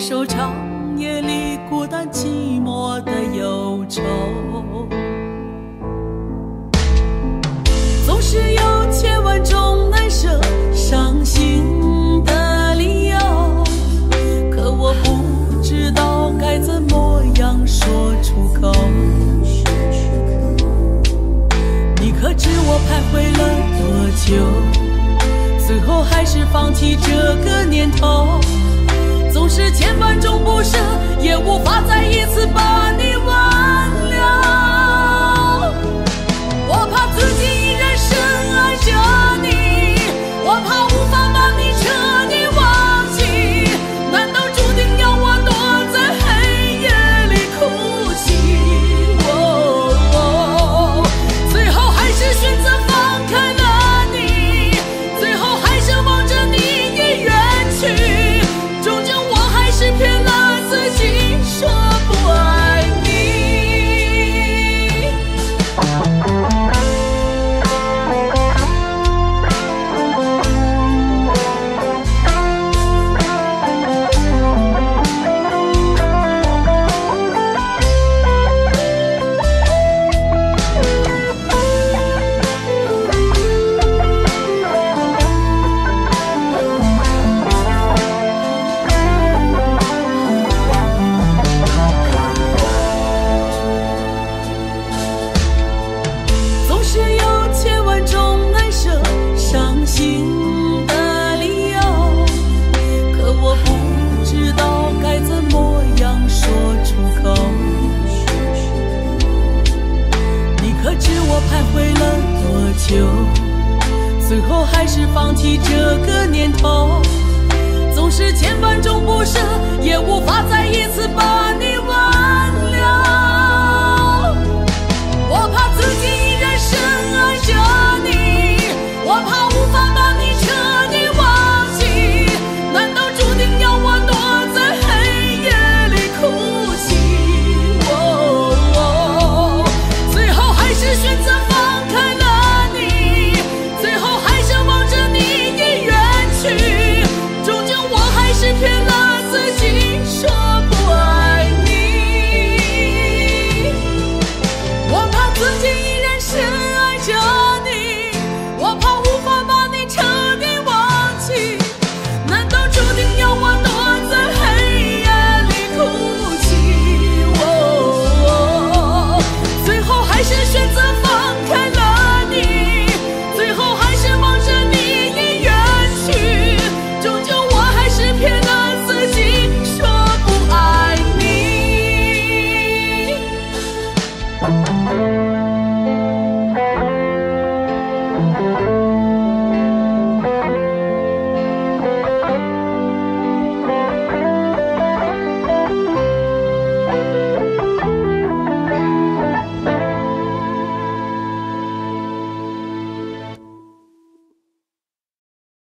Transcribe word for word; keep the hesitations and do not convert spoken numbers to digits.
受长夜里孤单寂寞的忧愁。总是有千万种难舍伤心的理由，可我不知道该怎么样说出口。你可知我徘徊了多久，最后还是放弃这个念头。总是千万种不舍，也无法再一次把你挽留。我怕自己依然深爱着你，我怕无法把你彻底忘记。难道注定要我躲在黑夜里哭泣？哦哦，最后还是选择放开了你，最后还是望着你也远去。终究我还是骗了自己，说不爱你。总是有千万种难舍伤心的理由，可我不知道该怎么样说出口。你可知我徘徊了多久，最后还是放弃这个念头。总是千万种不舍，也无法再一次把你挽留。我怕自己依然深爱着你，我怕无法把你彻底忘记。难道注定要我躲在黑夜里哭泣？哦哦，最后还是选择放开了你，最后还是望着你也远去。终究我还是骗了自己，说不爱你。我怕自己依然深爱着你，我怕无法把你彻底忘记。难道注定要我躲在黑夜里哭泣？哦，最后还是选择放开了你，最后还是望着你也远去。终究我还是骗了自己，说不爱你。